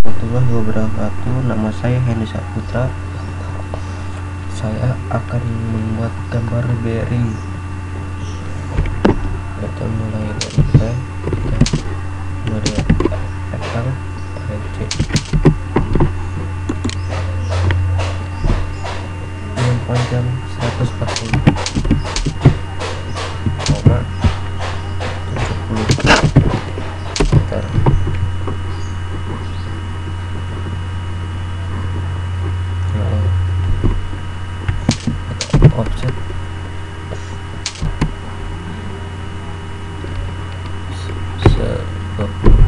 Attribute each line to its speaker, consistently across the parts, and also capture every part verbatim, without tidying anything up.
Speaker 1: warahmatullahi wabarakatuh. Nama saya Hendri Saputra. Saya akan membuat gambar bearing. Kita mulai dari P, kemudian F, C. Yang panjang seratus empat puluh koma tujuh puluh meter. Offset se dua puluh.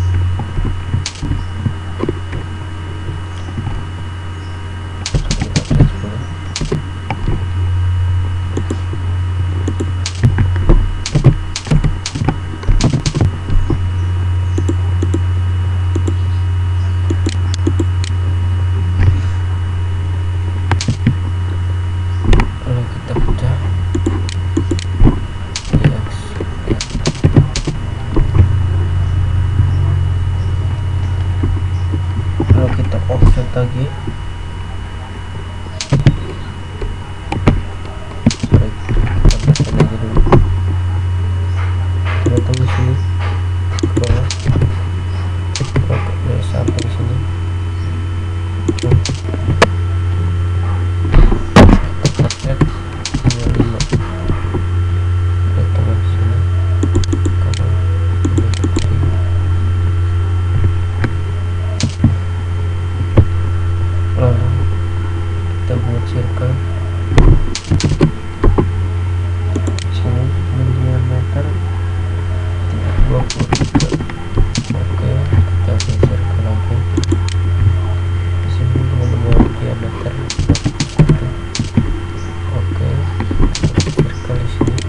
Speaker 1: Kalau kita offset lagi, sorry, kita offset lagi dulu. Kita tunggu sini ke bawah, oke, sampai di sini. Offset dua puluh lima ke tengah sini, ke bawah. Lalu kita buat circle sini sembilan meter dua puluh tiga. Oke, kita buat circle lagi di sini dengan diameter dua puluh satu. Oke, circle di sini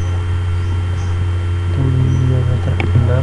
Speaker 1: diameter enam.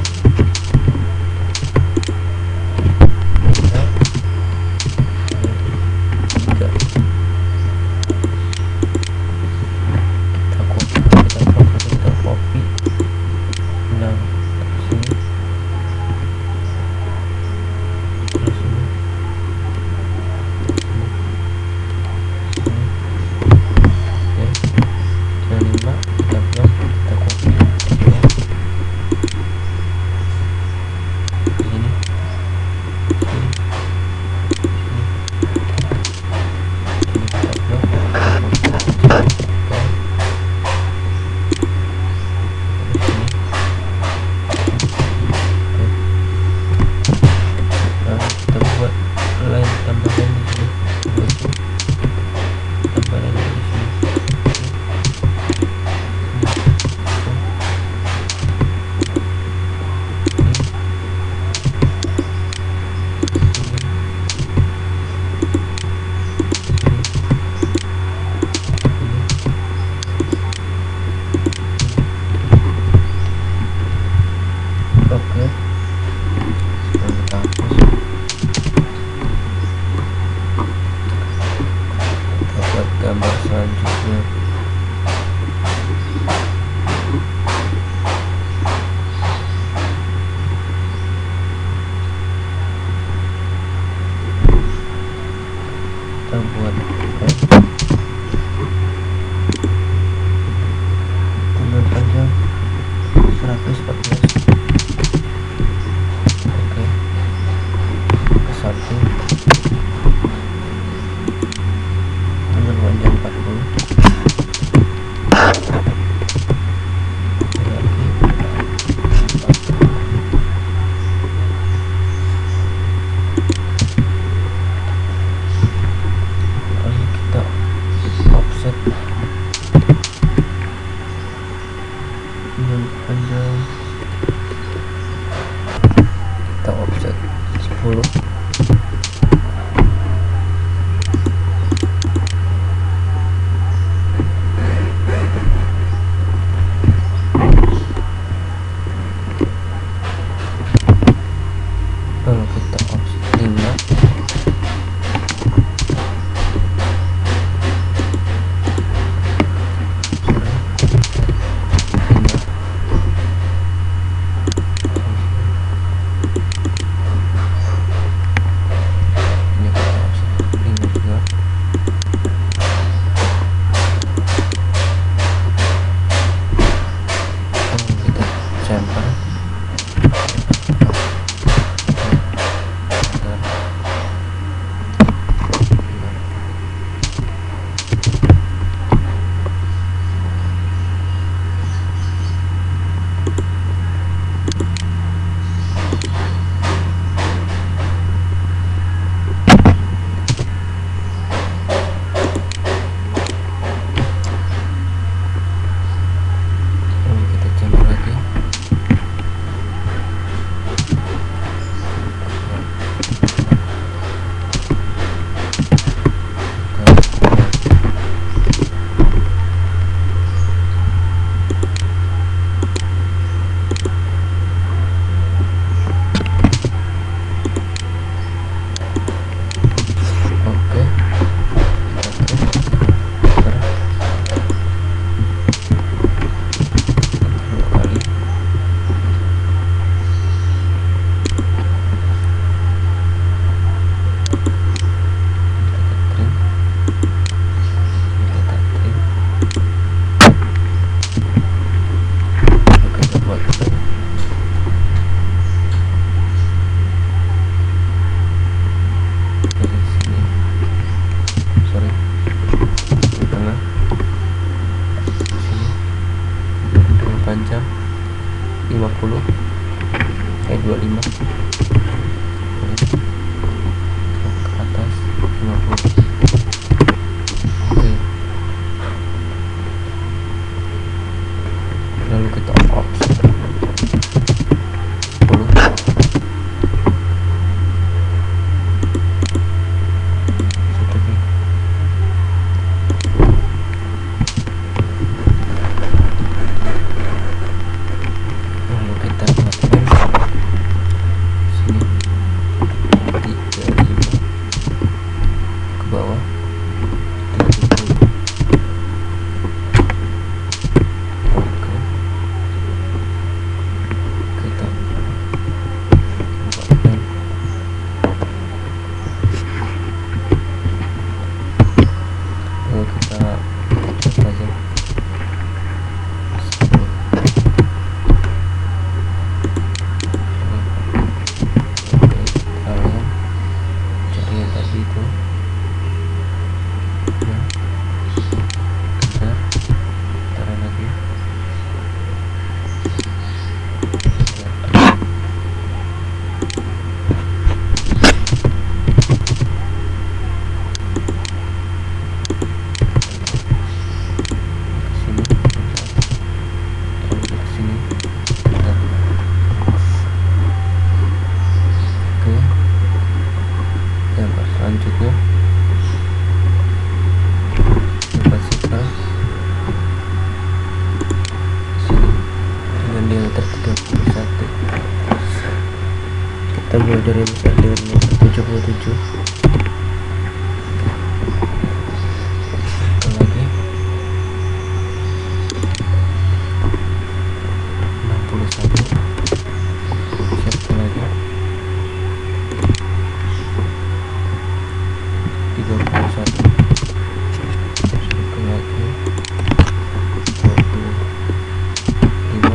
Speaker 1: Gambar selanjutnya, kita buat dengan panjang seratus empat belas. Oke, ke satu dengan panjang empat puluh. Lalu kita offset dengan panjang, kita offset sepuluh. Lalu kita offset lima. dari misal dengan tujuh puluh tujuh. Satu lagi enam puluh satu. Satu lagi tiga puluh satu. Satu lagi dua puluh lima.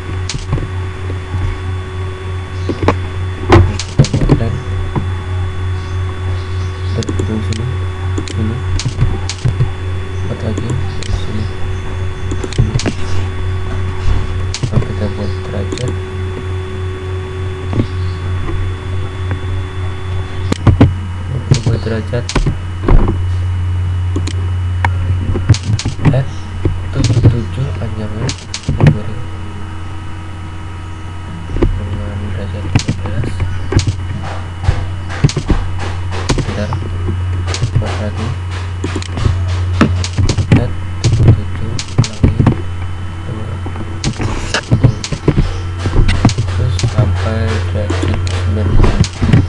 Speaker 1: Di sini, sini, buat lagi sini, sini. Kalau kita buat derajat, kita buat derajat F tujuh puluh tujuh panjangnya miring dengan derajat tiga belas. Bentar. Lagi set tujuh lagi terus sampai derajat sembilan puluh.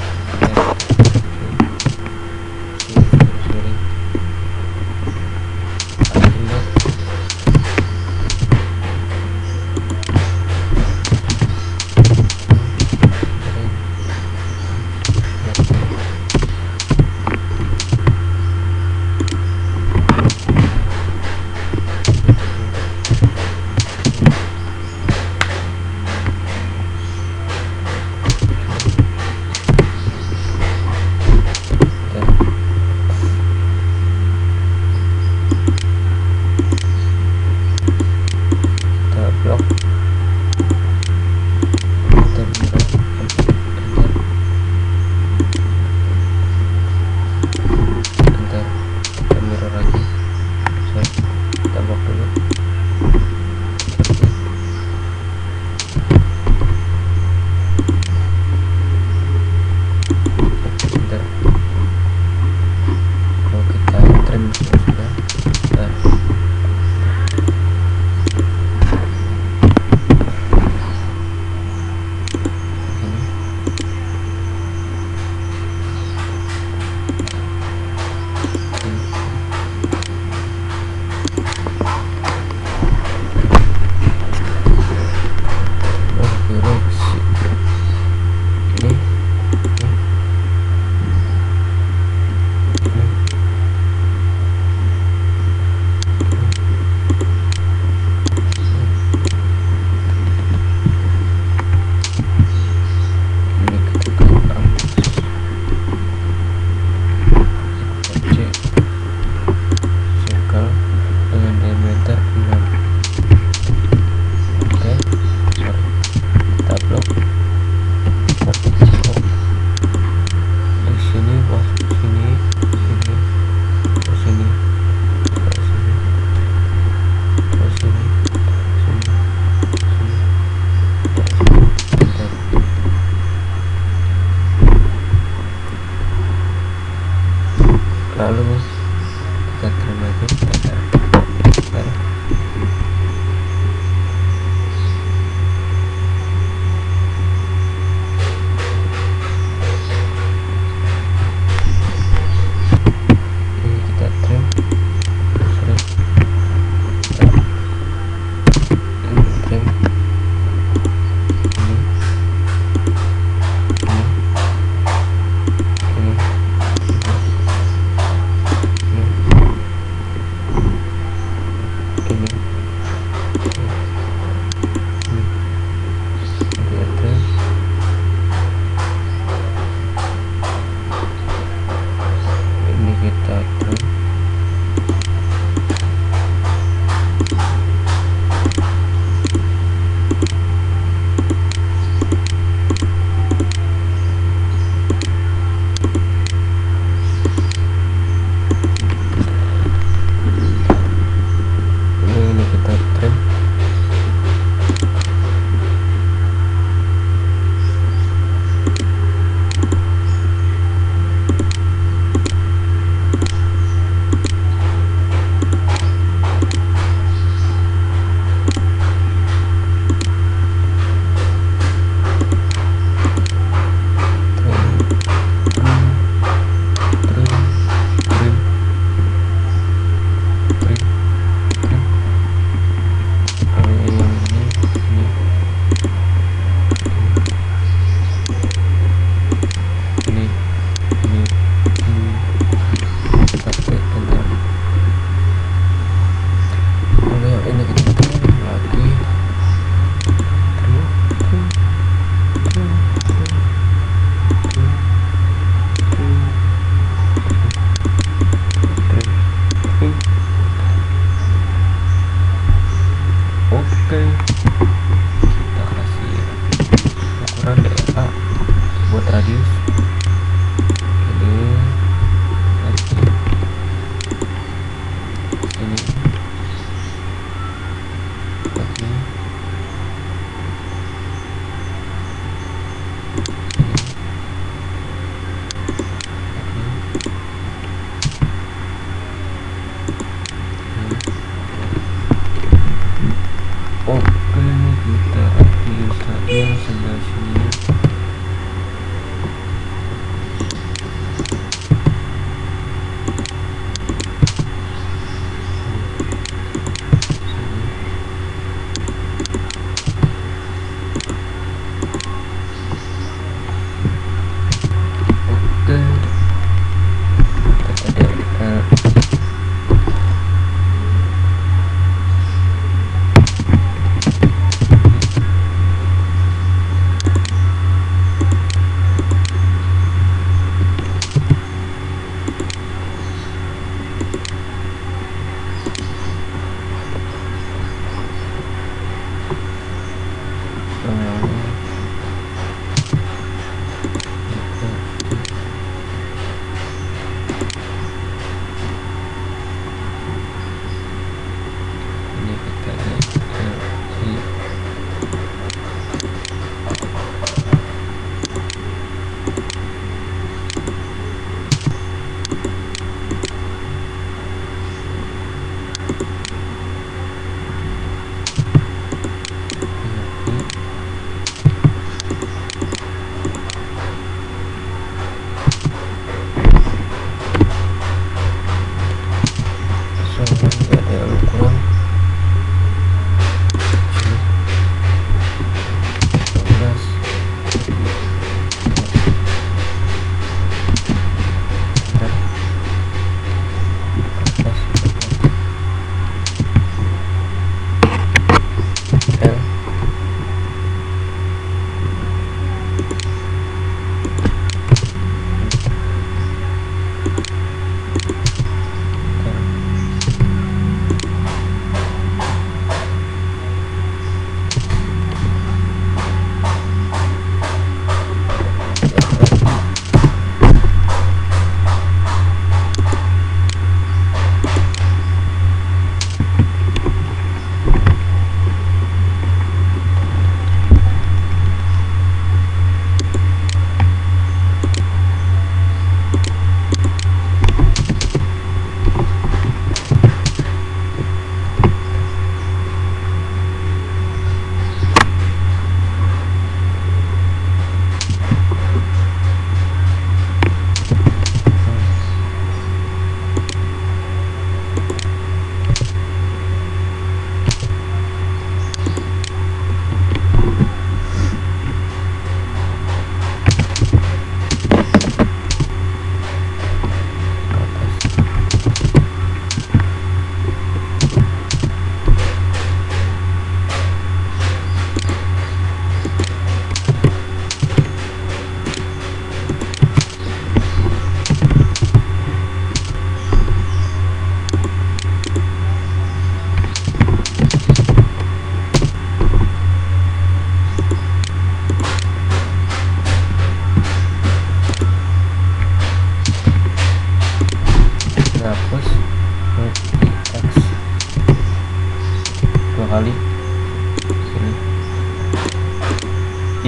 Speaker 1: Lalu kita terima itu bentar. Bentar. Ini kita trim. Sorry. Ini trim. Ini. Ini. Ini.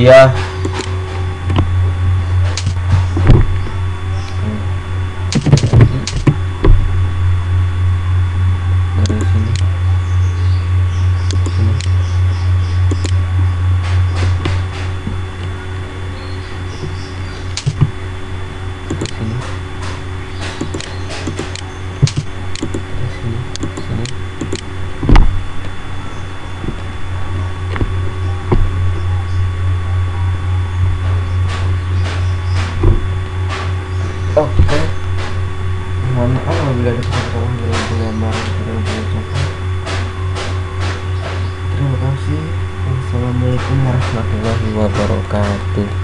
Speaker 1: kasih ya. Dari sini, sini. Sini. Sini, sini. Oke, mohon maaf apabila ada kesalahan dalam penggambaran dalam pengucapan. Terima kasih. Wassalamualaikum warahmatullahi wabarakatuh.